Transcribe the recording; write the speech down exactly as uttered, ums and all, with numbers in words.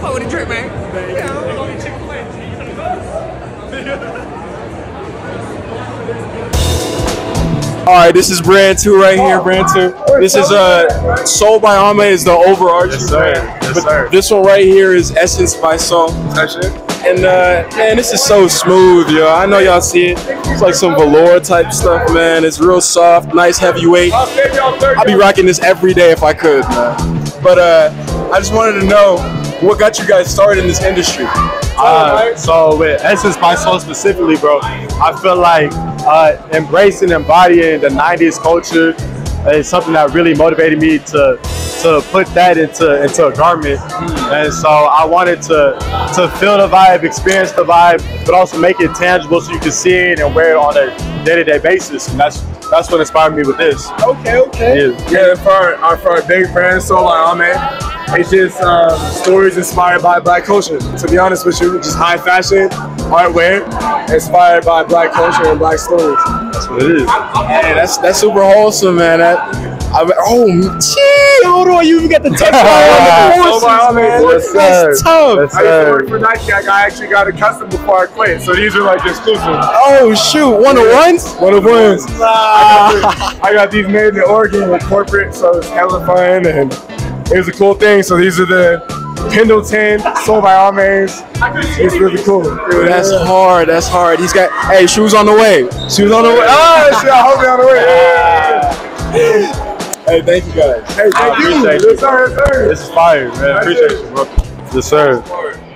fuck with the drip, man. All right, this is brand two right here, brand two. This is uh, Soul by Ame is the overarching yes, sir. brand. Yes, but sir. This one right here is Essence by Soul. And uh, man, this is so smooth, yo. I know y'all see it. It's like some velour type stuff, man. It's real soft, nice heavyweight. I'll be rocking this every day if I could, man. But uh, I just wanted to know what got you guys started in this industry. Uh, so with Essence by Soul specifically, bro, I feel like uh, embracing, embodying the nineties culture is something that really motivated me to to put that into into a garment. And so I wanted to to feel the vibe, experience the vibe, but also make it tangible so you can see it and wear it on a day-to-day basis. And that's that's what inspired me with this. Okay, okay. Yeah, yeah for our, for our big brand, Soul by Ame, it's just um, stories inspired by Black culture. To be honest with you, just high fashion, artwear, inspired by Black culture and Black stories. That's what it is. Hey, that's that's super wholesome, man. That, I, oh, gee, hold on, you even got the text on the horses, man. Yes, That's tough. Yes, I used to sir. work for Nike. I actually got a custom before I quit, so these are like exclusive. Oh shoot, one of ones? One of ones. Nah. I, got I got these made in Oregon with corporate, so it's hella fun, and it was a cool thing. So these are the Pendleton Soul by Ame's. It's really cool. Dude, that's hard. That's hard. He's got. Hey, shoes on the way. Shoes on the way. Oh, shit, I hope you're on the way. Hey, thank you guys. Hey, thank I you. appreciate you. Yes, sir, yes, sir. This is fire, man. Appreciate you, bro. Yes, sir.